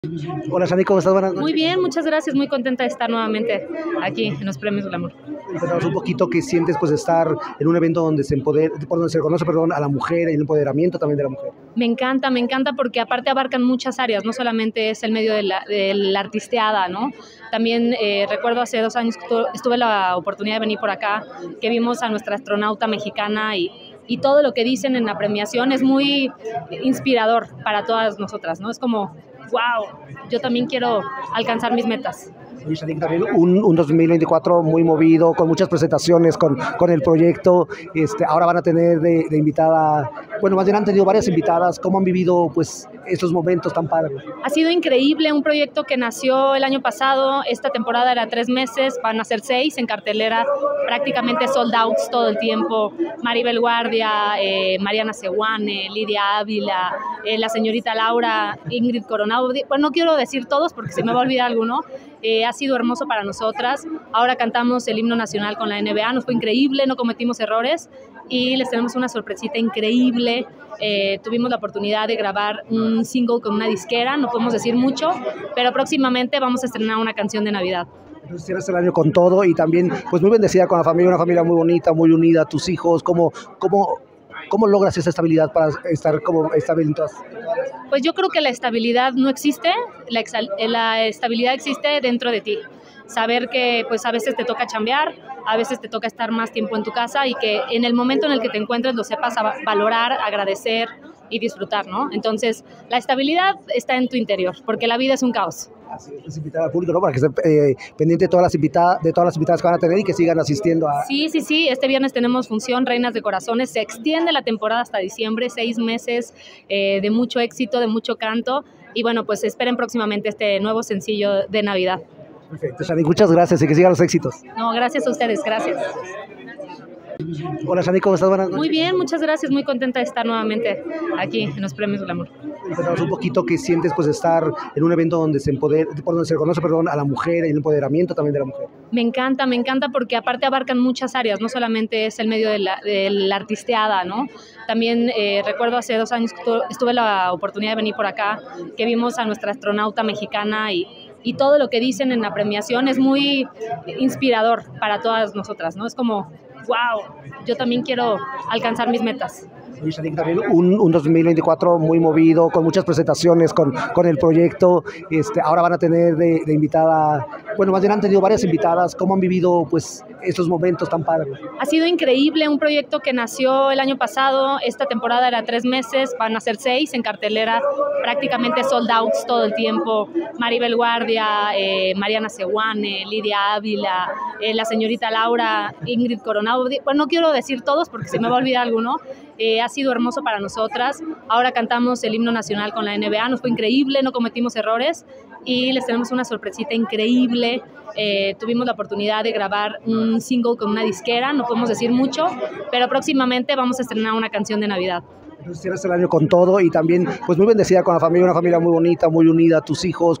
Hola, Shani, ¿cómo estás? Buenas Muy noches. bien, muchas gracias, muy contenta de estar nuevamente aquí en los Premios Glamour. Cuéntanos un poquito qué sientes pues estar en un evento donde por donde se reconoce, perdón, a la mujer y el empoderamiento también de la mujer. Me encanta porque aparte abarcan muchas áreas, no solamente es el medio de la artisteada, ¿no? También recuerdo hace 2 años que estuve la oportunidad de venir por acá, que vimos a nuestra astronauta mexicana y todo lo que dicen en la premiación es muy inspirador para todas nosotras, ¿no? Es como, wow, yo también quiero alcanzar mis metas. Y Shani, también un 2024 muy movido, con muchas presentaciones, con el proyecto. Ahora van a tener de invitada, bueno, más bien han tenido varias invitadas. ¿Cómo han vivido pues estos momentos tan padres? Ha sido increíble, un proyecto que nació el año pasado, esta temporada era 3 meses, van a ser 6 en cartelera, prácticamente sold outs todo el tiempo. Maribel Guardia, Mariana Sewane, Lidia Ávila, la señorita Laura, Ingrid Coronado, bueno, no quiero decir todos porque se me va a olvidar alguno. Ha sido hermoso para nosotras. Ahora cantamos el himno nacional con la NBA, nos fue increíble, no cometimos errores y les tenemos una sorpresita increíble. Tuvimos la oportunidad de grabar un single con una disquera, no podemos decir mucho, pero próximamente vamos a estrenar una canción de Navidad. Entonces cierras el año con todo y también pues muy bendecida con la familia, una familia muy bonita, muy unida, tus hijos. ¿Cómo logras esa estabilidad para estar como estable en todas? Pues yo creo que la estabilidad no existe, la estabilidad existe dentro de ti. Saber que pues a veces te toca chambear, a veces te toca estar más tiempo en tu casa y que en el momento en el que te encuentres lo sepas valorar, agradecer y disfrutar, ¿no? Entonces, la estabilidad está en tu interior, porque la vida es un caos. Así es, pues invitar al público, ¿no? Para que estén pendiente de todas las invitadas que van a tener y que sigan asistiendo a... Sí, este viernes tenemos función Reinas de Corazones, se extiende la temporada hasta diciembre, 6 meses de mucho éxito, de mucho canto, y bueno, pues esperen próximamente este nuevo sencillo de Navidad. Perfecto, Shani, muchas gracias y que sigan los éxitos. No, gracias a ustedes, gracias. Hola, Shani, ¿cómo estás? Buenas noches. Muy bien, muchas gracias, muy contenta de estar nuevamente aquí en los Premios Glamour. Cuéntanos un poquito qué sientes pues estar en un evento donde por donde se reconoce, perdón, a la mujer y el empoderamiento también de la mujer. Me encanta porque aparte abarcan muchas áreas, no solamente es el medio de la artisteada, ¿no? También recuerdo hace 2 años que estuve la oportunidad de venir por acá, que vimos a nuestra astronauta mexicana y todo lo que dicen en la premiación es muy inspirador para todas nosotras, ¿no? Es como, wow, yo también quiero alcanzar mis metas. Y Shani, también un 2024 muy movido, con muchas presentaciones, con el proyecto. Ahora van a tener de invitada, bueno, más bien han tenido varias invitadas. ¿Cómo han vivido pues estos momentos tan padres? Ha sido increíble, un proyecto que nació el año pasado, esta temporada era 3 meses, van a ser 6 en cartelera, prácticamente sold outs todo el tiempo. Maribel Guardia, Mariana Sewane, Lidia Ávila, la señorita Laura, Ingrid Coronado, bueno, no quiero decir todos porque se me va a olvidar alguno. Ha sido hermoso para nosotras. Ahora cantamos el himno nacional con la NBA, nos fue increíble, no cometimos errores y les tenemos una sorpresita increíble. Tuvimos la oportunidad de grabar un single con una disquera, no podemos decir mucho, pero próximamente vamos a estrenar una canción de Navidad. Entonces cierras el año con todo y también pues muy bendecida con la familia, una familia muy bonita, muy unida, tus hijos.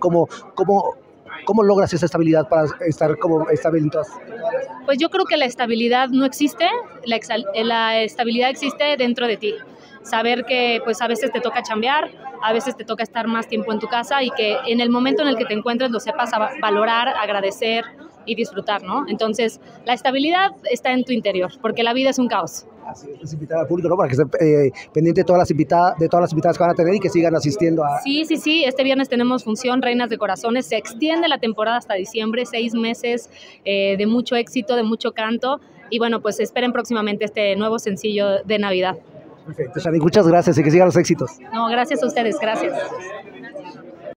¿Cómo logras esa estabilidad para estar como estable en todas? Pues yo creo que la estabilidad no existe, la estabilidad existe dentro de ti. Saber que pues a veces te toca chambear, a veces te toca estar más tiempo en tu casa y que en el momento en el que te encuentres lo sepas valorar, agradecer y disfrutar, ¿no? Entonces, la estabilidad está en tu interior, porque la vida es un caos. Así es, pues invitar al público, ¿no? Para que estén pendiente de todas las invitadas que van a tener y que sigan asistiendo a... Sí, este viernes tenemos función Reinas de Corazones, se extiende la temporada hasta diciembre, 6 meses de mucho éxito, de mucho canto, y bueno, pues esperen próximamente este nuevo sencillo de Navidad. Perfecto, Shani, muchas gracias y que sigan los éxitos. No, gracias a ustedes, gracias.